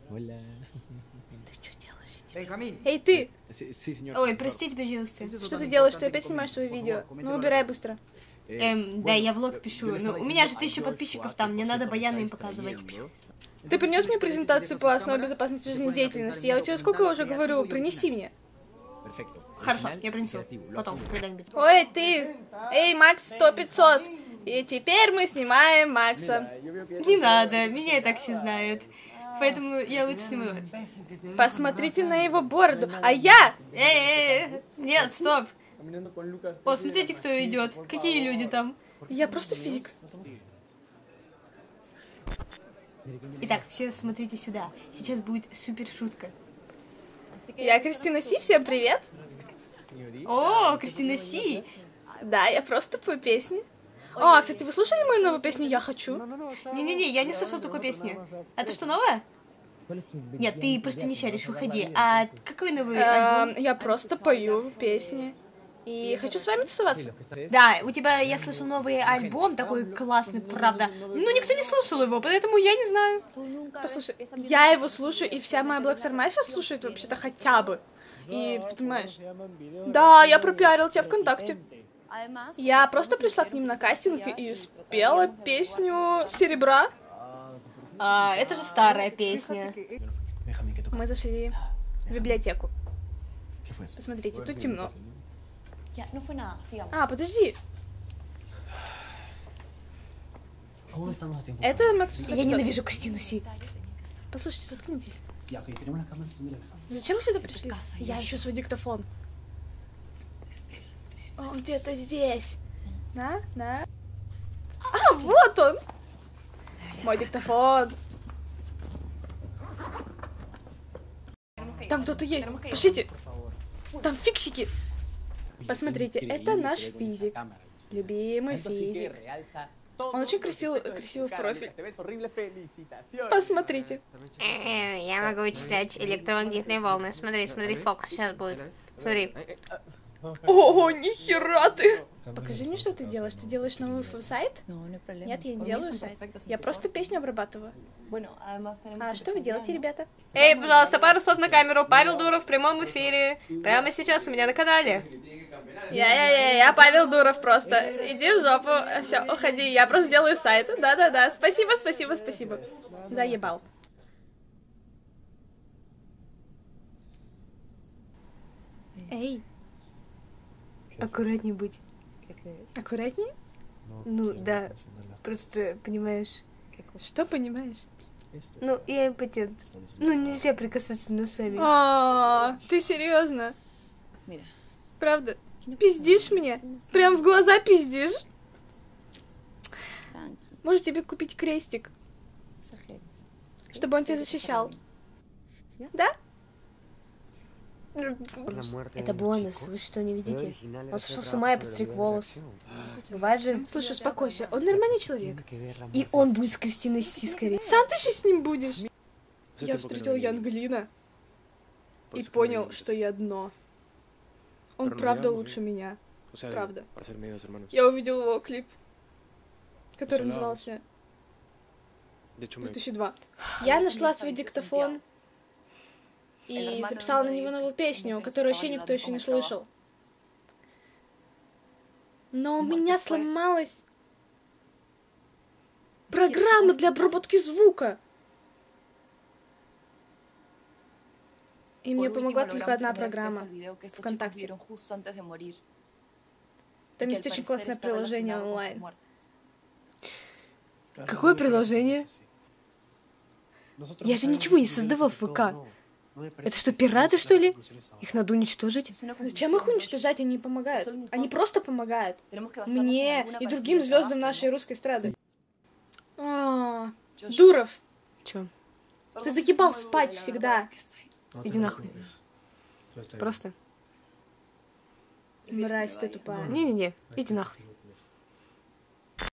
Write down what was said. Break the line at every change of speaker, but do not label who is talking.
Hola.
Ты что делаешь?
Бенjamín.
Эй, ты!
Sí, señor.
Ой, простите, пожалуйста.
Что ты делаешь? Ты опять снимаешь свое видео? Ну, убирай быстро.
Да, я влог пишу. Ну, у меня же 1000 подписчиков там, мне надо баяны им показывать.
Ты принес мне презентацию по основе безопасности жизнедеятельности? Я у тебя сколько уже говорю? Принеси мне.
Хорошо, я принесу. Потом, когда-нибудь.
Ой, ты! Эй, Макс 100-500! И теперь мы снимаем Макса.
Не надо, меня и так все знают. Поэтому я лучше сниму вас.
Посмотрите на его бороду. А я...
Нет, стоп. О, смотрите, кто идет. Какие люди там.
Я просто физик.
Итак, все смотрите сюда. Сейчас будет супер шутка.
Я Кристина Си, всем привет.
О, Кристина Си.
Да, я просто пою песни. О, кстати, вы слушали мою новую песню «Я хочу»?
Не-не-не, я не слышала такую песню. А ты что, новая? Нет, ты просто не шаришь, выходи. А какой новый альбом?
Я просто пою песни. И хочу с вами тусоваться.
Да, у тебя, я слышал, новый альбом, такой классный, правда. Но никто не слушал его, поэтому я не знаю.
Послушай, я его слушаю, и вся моя Blackstar Mafia слушает вообще-то хотя бы. И ты понимаешь? Да, я пропиарил тебя ВКонтакте. Я просто пришла к ним на кастинг и спела песню «Серебра».
Это же старая песня.
Мы зашли в библиотеку. Посмотрите, тут темно. А, подожди. Это Макс.
Я ненавижу Кристину Си.
Послушайте, заткнитесь. Зачем мы сюда пришли? Я ищу свой диктофон. Он где-то здесь. На. А, вот он. Мой диктофон. Там кто-то есть. Пошлите. Там фиксики. Посмотрите, это наш физик. Любимый физик. Он очень красивый в профиль. Посмотрите.
Я могу вычислять электромагнитные волны. Смотри, фокус сейчас будет. Смотри.
О, нихера ты! Покажи мне, что ты делаешь. Ты делаешь новый сайт? Нет, я не делаю сайт. Я просто песню обрабатываю. А что вы делаете, ребята?
Эй, пожалуйста, пару слов на камеру. Павел Дуров в прямом эфире. Прямо сейчас у меня на канале.
Я Павел Дуров просто. Иди в жопу. Все, уходи. Я просто делаю сайт. Да. Спасибо. Заебал. Эй.
Аккуратней будь.
Аккуратнее?
Ну, да. Просто, понимаешь...
Что понимаешь?
Ну, я импотент. Ну, нельзя прикасаться носами.
Ты серьезно? Правда? Пиздишь мне? Прям в глаза пиздишь? Может тебе купить крестик? Чтобы он тебя защищал. Да?
Это бонус, вы что, не видите? Он сошел с ума и подстриг волосы. Бывает же.
Слушай, успокойся, он нормальный человек.
И он будет с Кристиной Си скорее.
Сам ты сейчас с ним будешь? Я встретил Янглина и понял, что я дно. Он правда лучше меня. Правда. Я увидел его клип, который назывался 2002. Я нашла свой диктофон и записала на него новую песню, которую никто еще не слышал. Но у меня сломалась программа для обработки звука. И мне помогла только одна программа — ВКонтакте. Там есть очень классное приложение онлайн.
Какое приложение? Я же ничего не создавал в ВК. Это что, пираты, что ли? Их надо уничтожить?
Зачем их уничтожать? Они помогают. Они просто помогают. Мне и другим звездам нашей русской эстрады. Дуров!
Чё?
Ты заебал спать всегда.
Иди нахуй. Просто.
Мразь ты тупая.
Не-не-не, иди нахуй.